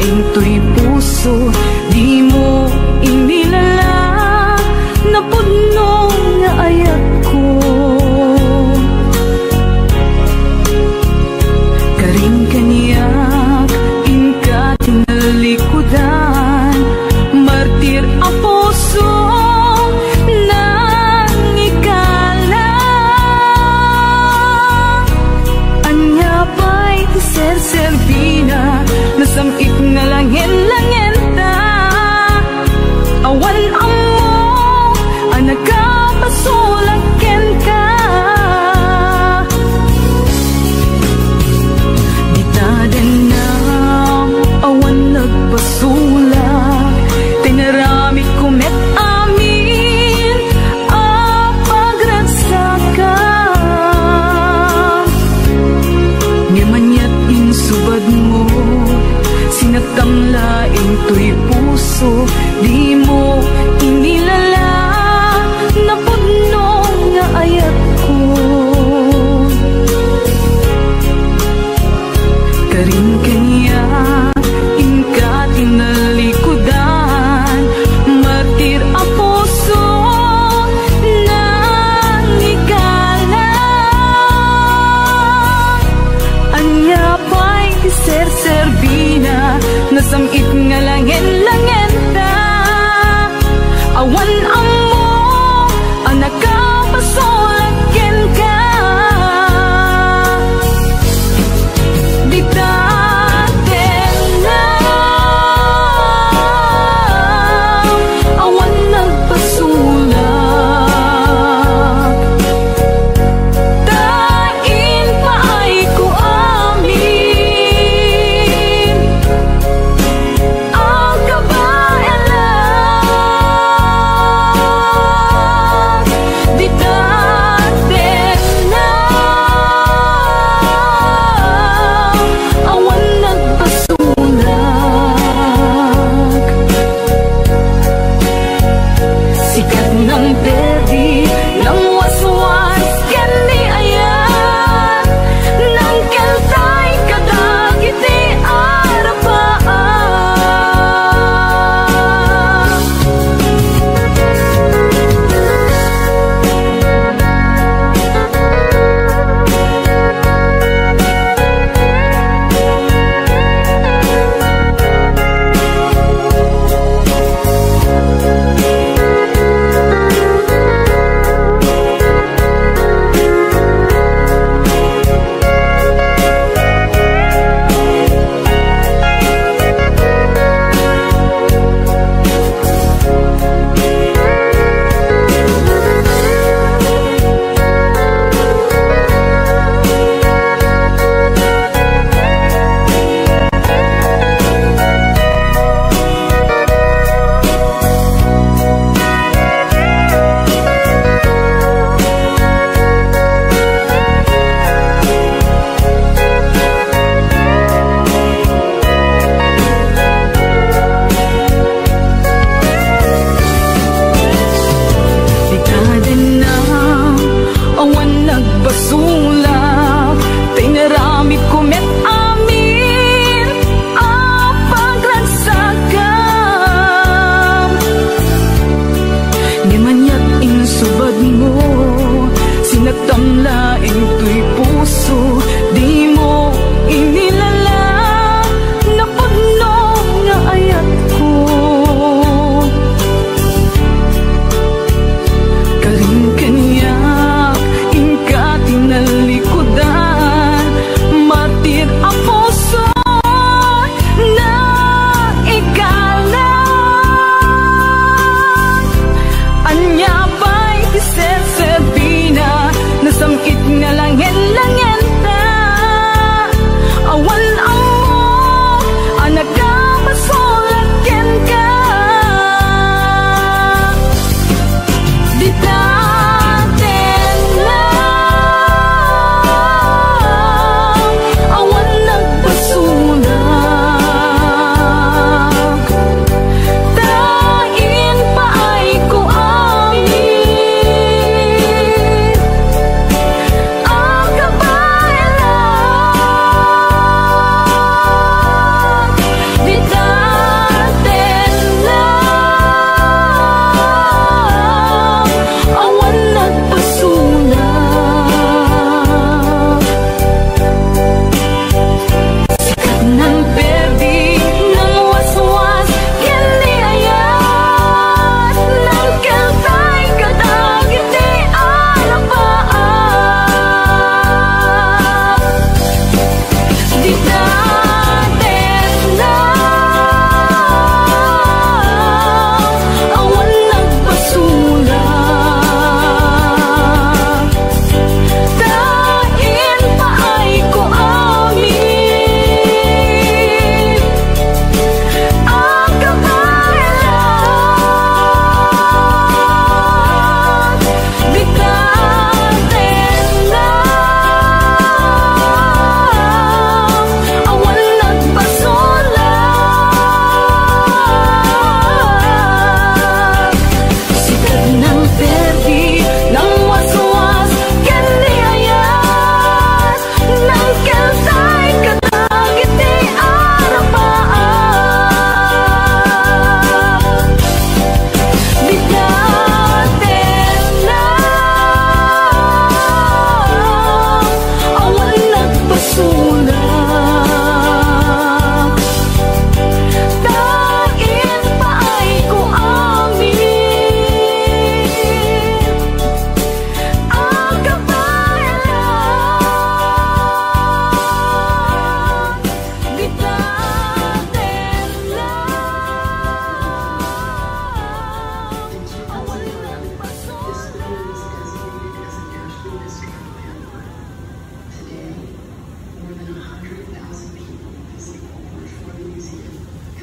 laing to'y puso, di mo inilala na puno nga ayat ko. Karing kaniyak inka tinalikudan, martir ang puso nang ikala. Anya ba'y serserpina, nasamit nga langin-langin ta. Awan ang mo, ang nagkapasulakin ka. Di taden na awan nagpasulak, tinaramit ko met amin ang pagragsakan. Ngimanyat insubad mo, sinatamlaing to'y puso, di mo inilala na puno nga ayat ko. Karing kanya inka tinalikudan, martir ang puso nang ikala. Anya pa'y serserbina, nasamit nga langin-langin ta. Awan ang mo, ang nakapasulakin ka. Di taten na awan nagpasulak, tain pa ay ko amin ang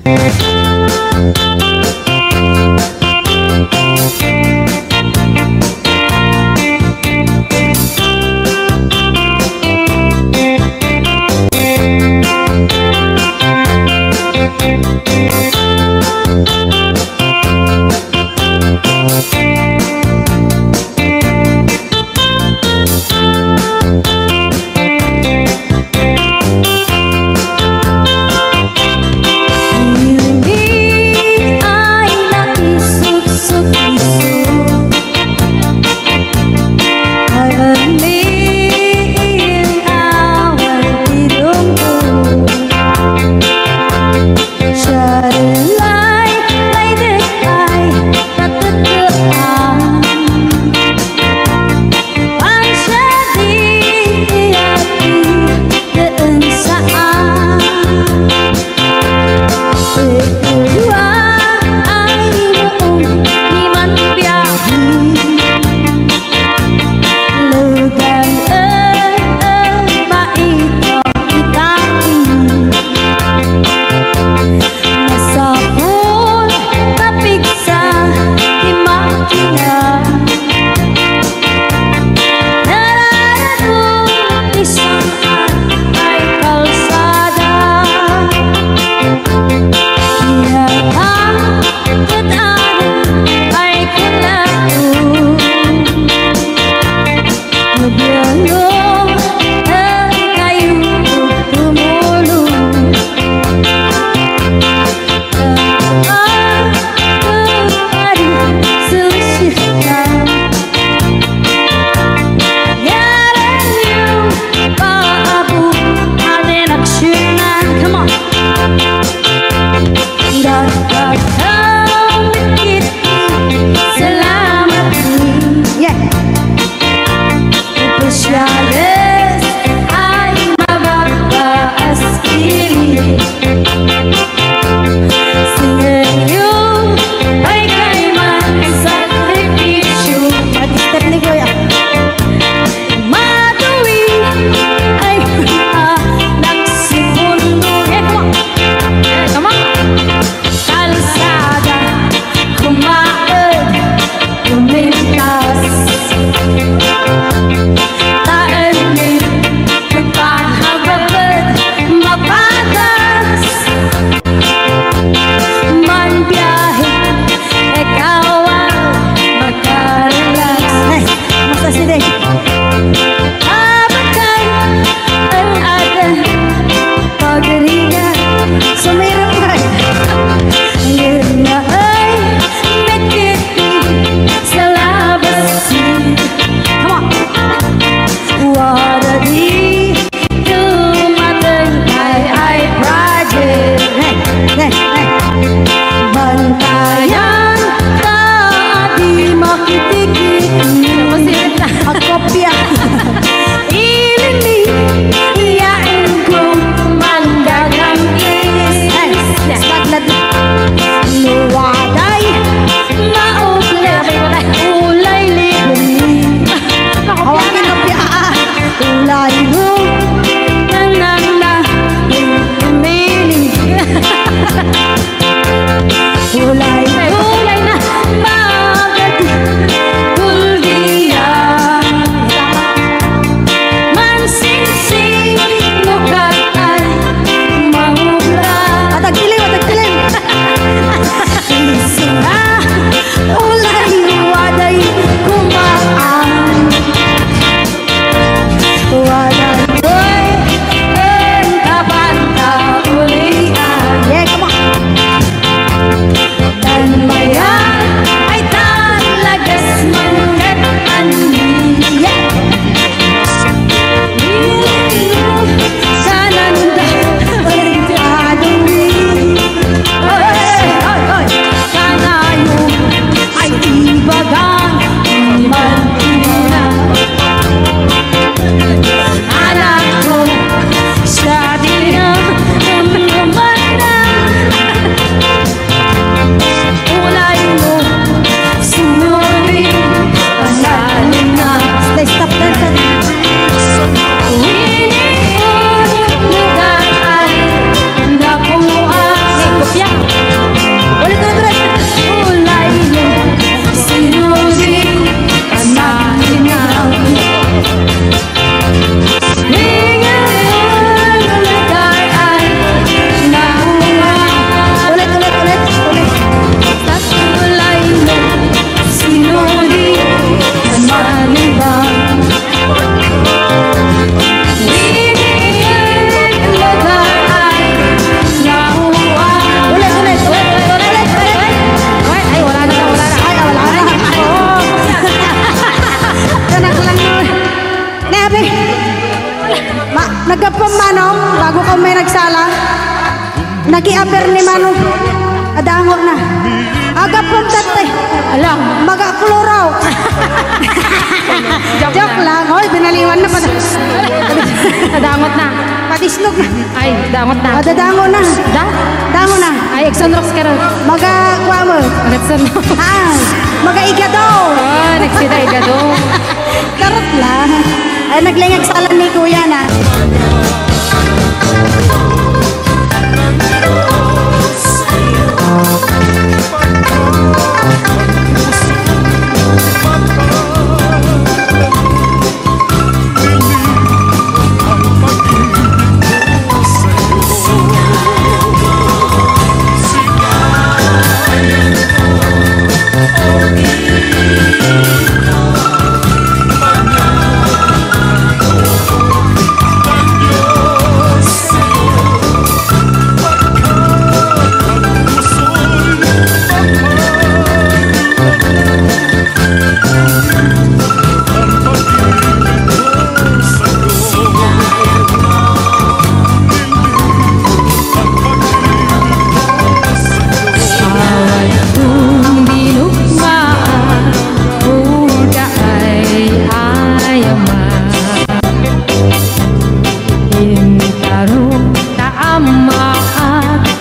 Hiling Iya. Ulit. Kulay mo, sinusik ang makinang. Ngayon ulit ay nakuha. Ulit. Sa kulay mo, sinusik ang makinang. Ay, wala na. Tanak lang nun. Nebe. Nagkapang manong, bago ka may nagsala. Naki-aber ni manong. Adango na. Agapang tatay. Alam, Magakluraw. Joke lang. Hoy, binaliwan na pa. nadangot na. Patislog na. Ay, dangot na. Dadango na. Dango na. Ay, Exonrox ka rin. Magakuha mo. Exonrox. Magaiga daw. Oh, nagsiday ka doon. Karot lang. Ay, naglingag salan ni kuya na.